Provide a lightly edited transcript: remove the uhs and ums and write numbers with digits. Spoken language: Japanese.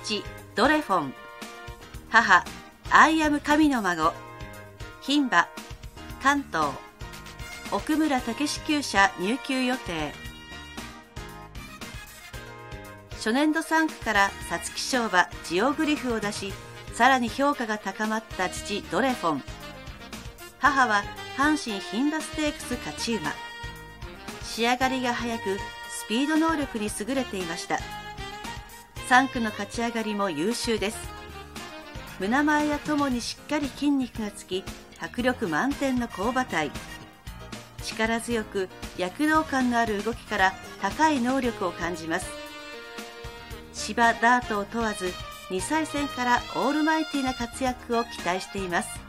父ドレフォン、母アイアム神の孫、牝馬関東、奥村武史厩舎入厩予定。初年度3区から皐月賞馬ジオグリフを出し、さらに評価が高まった父ドレフォン。母は阪神牝馬ステークス勝ち馬。仕上がりが速く、スピード能力に優れていました。3区の勝ち上がりも優秀です。胸前やともにしっかり筋肉がつき、迫力満点の好馬体。力強く躍動感のある動きから高い能力を感じます。芝ダートを問わず、2歳戦からオールマイティな活躍を期待しています。